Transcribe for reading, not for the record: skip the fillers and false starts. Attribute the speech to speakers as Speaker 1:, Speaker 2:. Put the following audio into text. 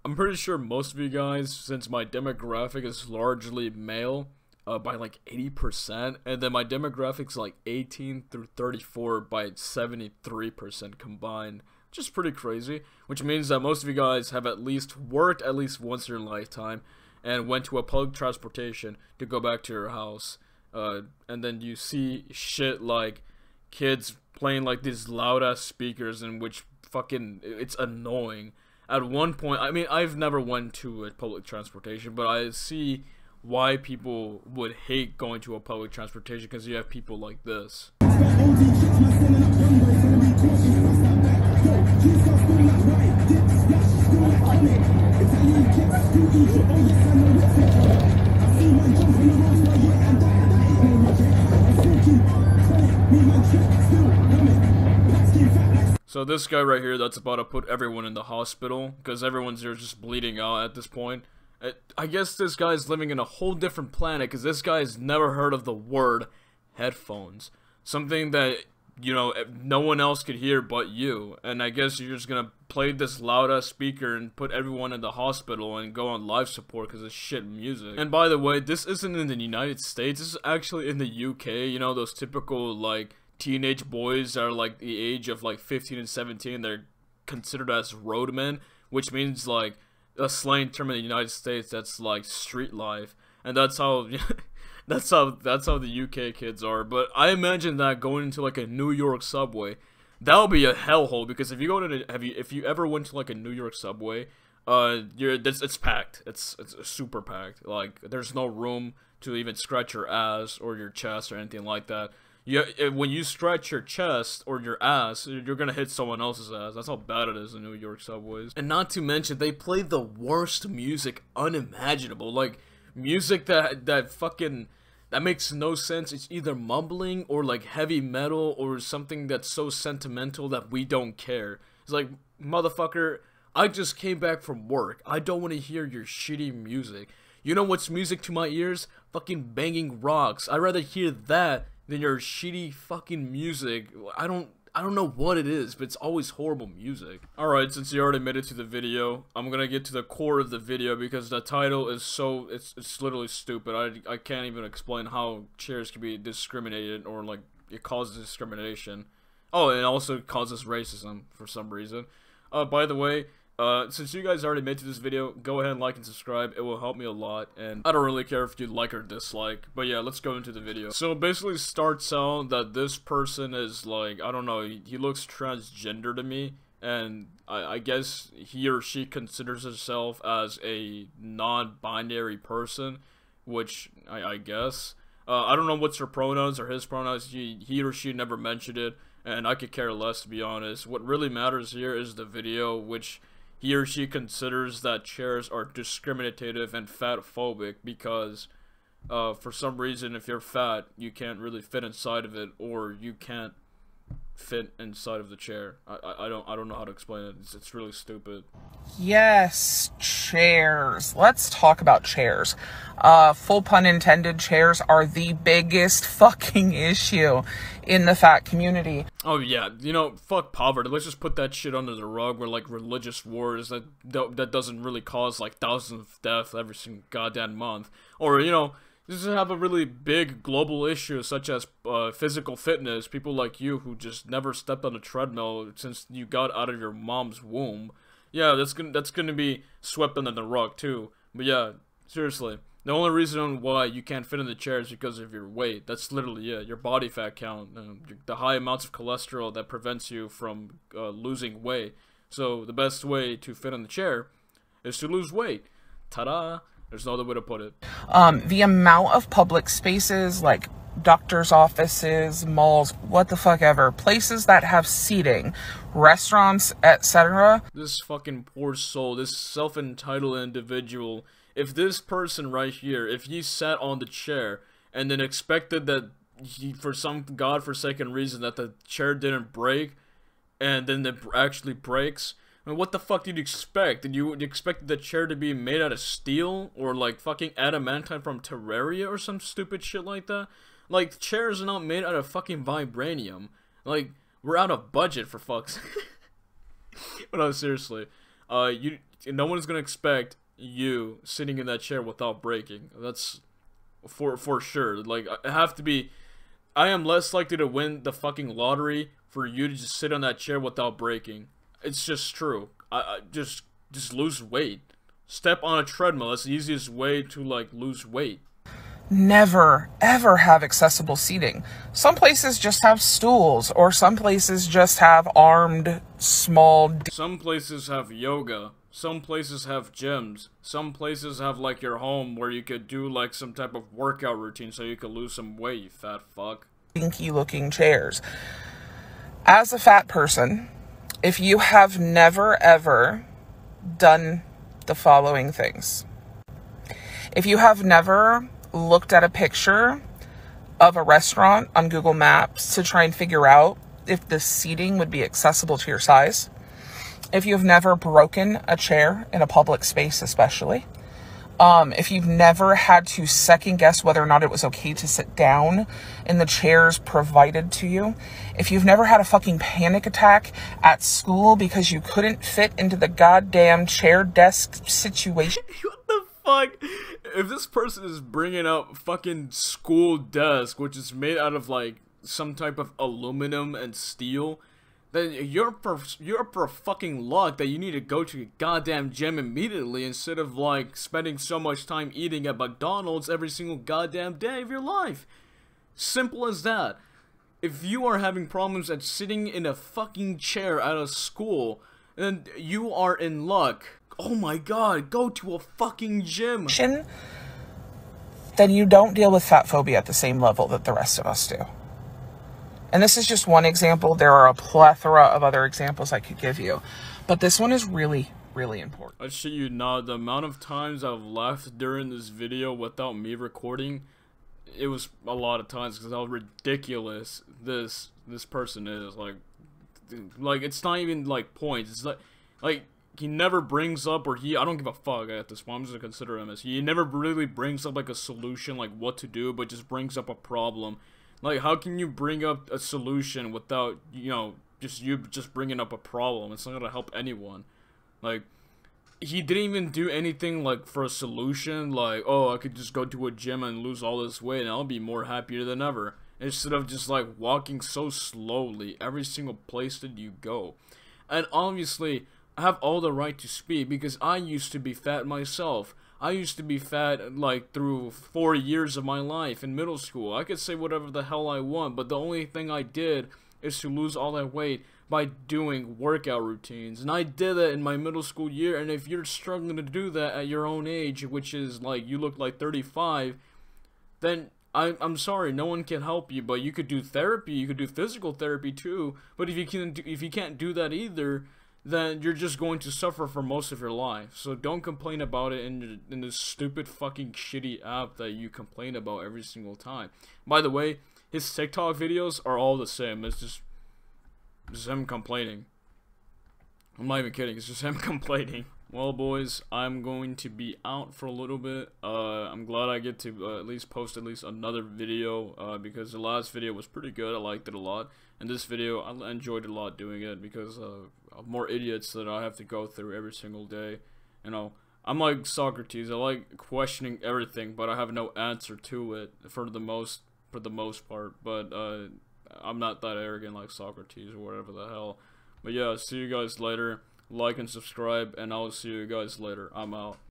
Speaker 1: I'm pretty sure most of you guys, since my demographic is largely male, by like 80%, and then my demographics like 18 through 34 by 73% combined, which is pretty crazy, which means that most of you guys have at least worked at least once in your lifetime and went to a public transportation to go back to your house, and then you see shit like kids playing like these loud ass speakers in which fucking it's annoying. At one point, I mean, I've never went to a public transportation, but I see why people would hate going to a public transportation, because you have people like this. So this guy right here that's about to put everyone in the hospital, because everyone's here just bleeding out at this point. I guess this guy's living in a whole different planet, because this guy's never heard of the word headphones. Something that, you know, no one else could hear but you. And I guess you're just gonna play this loud ass speaker and put everyone in the hospital and go on life support because it's shit music. And by the way, this isn't in the United States, this is actually in the UK. You know, those typical, like, teenage boys that are like the age of like 15 and 17, they're considered as roadmen, which means like a slang term in the United States that's like street life, and that's how that's how the UK kids are. But I imagine that going into like a New York subway, that'll be a hellhole, because if you go to if you ever went to like a New York subway, it's packed. It's super packed. Like, there's no room to even scratch your ass or your chest or anything like that. When you stretch your chest or your ass, you're gonna hit someone else's ass. That's how bad it is in New York subways. And not to mention, they play the worst music unimaginable. Like, music that makes no sense. It's either mumbling or like heavy metal or something that's so sentimental that we don't care. It's like, motherfucker, I just came back from work. I don't want to hear your shitty music. You know what's music to my ears? Fucking banging rocks. I'd rather hear that than your shitty fucking music. I don't know what it is, but it's always horrible music. Alright, since you already made it to the video, I'm gonna get to the core of the video, because the title is so, it's literally stupid. I can't even explain how chairs can be discriminated, or like, it causes discrimination. Oh, and it also causes racism for some reason. By the way, since you guys already made it to this video, go ahead and like and subscribe. It will help me a lot, and I don't really care if you like or dislike. But yeah, let's go into the video. So it basically starts out that this person is like, I don't know, he looks transgender to me, and I guess he or she considers herself as a non-binary person, which I guess. I don't know what's her pronouns or his pronouns. He or she never mentioned it, and I could care less, to be honest. What really matters here is the video, which he or she considers that chairs are discriminative and fatphobic, because for some reason, if you're fat, you can't really fit inside of it, or you can't fit inside of the chair. I don't know how to explain it. It's really stupid.
Speaker 2: Yes, chairs. Let's talk about chairs. Full pun intended, chairs are the biggest fucking issue in the fat community.
Speaker 1: Oh yeah, you know, fuck poverty. Let's just put that shit under the rug, where like religious wars that doesn't really cause like thousands of deaths every single goddamn month. Or, you know, just have a really big global issue such as physical fitness. People like you who just never stepped on a treadmill since you got out of your mom's womb. Yeah, that's gonna be swept under the rug too. But yeah, seriously, the only reason why you can't fit in the chair is because of your weight. That's literally it. Your body fat count, the high amounts of cholesterol that prevents you from losing weight. So the best way to fit in the chair is to lose weight. Ta-da! There's no other way to put it.
Speaker 2: The amount of public spaces, like doctors' offices, malls, what the fuck ever, places that have seating, restaurants, etc.
Speaker 1: This fucking poor soul, this self-entitled individual, if this person right here, if he sat on the chair and then expected that he, for some godforsaken reason, that the chair didn't break, and then it actually breaks, I mean, what the fuck did you expect? Did you expect the chair to be made out of steel? Or like fucking adamantine from Terraria or some stupid shit like that? Like, chairs are not made out of fucking vibranium. Like, we're out of budget, for fuck's sake. But no, seriously. no one's gonna expect you sitting in that chair without breaking. That's for sure. Like, I have to be. I am less likely to win the fucking lottery for you to just sit on that chair without breaking. It's just true. I just lose weight. Step on a treadmill. That's the easiest way to, like, lose weight.
Speaker 2: Never, ever have accessible seating. Some places just have stools, or some places just have armed, small...
Speaker 1: Some places have yoga. Some places have gyms. Some places have, like, your home where you could do, like, some type of workout routine so you could lose some weight, you fat fuck.
Speaker 2: Dinky-looking chairs. As a fat person, if you have never, ever done the following things. If you have never looked at a picture of a restaurant on Google Maps to try and figure out if the seating would be accessible to your size, if you've never broken a chair in a public space especially, if you've never had to second guess whether or not it was okay to sit down in the chairs provided to you, if you've never had a fucking panic attack at school because you couldn't fit into the goddamn chair desk situation.
Speaker 1: What the fuck? If this person is bringing up fucking school desk, which is made out of, like, some type of aluminum and steel, then you're for fucking luck that you need to go to a goddamn gym immediately instead of, like, spending so much time eating at McDonald's every single goddamn day of your life. Simple as that. If you are having problems at sitting in a fucking chair at a school, then you are in luck. Oh my god, go to a fucking gym.
Speaker 2: Then you don't deal with fat phobia at the same level that the rest of us do. And this is just one example. There are a plethora of other examples I could give you. But this one is really, really important.
Speaker 1: I shit you not, the amount of times I've laughed during this video without me recording, it was a lot of times because how ridiculous this person is. Like it's not even, like, points. It's like he never brings up, or I don't give a fuck at this point. I'm just gonna consider him as he never really brings up, like, a solution, like what to do, but just brings up a problem. Like, how can you bring up a solution without, you know, just bringing up a problem? It's not gonna help anyone. Like, he didn't even do anything, like, for a solution, like, oh, I could just go to a gym and lose all this weight and I'll be more happier than ever. Instead of just, like, walking so slowly every single place that you go. And obviously, I have all the right to speak because I used to be fat myself. I used to be fat, like, through 4 years of my life in middle school. I could say whatever the hell I want, but the only thing I did is to lose all that weight by doing workout routines. And I did that in my middle school year, and if you're struggling to do that at your own age, which is, like, you look like 35, then I'm sorry, no one can help you. But you could do therapy, you could do physical therapy too, but if you can't do that either, then you're just going to suffer for most of your life. So don't complain about it in this stupid fucking shitty app that you complain about every single time. By the way, his TikTok videos are all the same. It's just him complaining. I'm not even kidding, it's just him complaining. Well, boys, I'm going to be out for a little bit. I'm glad I get to at least post at least another video, because the last video was pretty good. I liked it a lot. And this video, I enjoyed a lot doing it because of more idiots that I have to go through every single day. You know, I'm like Socrates. I like questioning everything, but I have no answer to it for the most part. But I'm not that arrogant like Socrates or whatever the hell. But yeah, see you guys later. Like and subscribe, and I'll see you guys later. I'm out.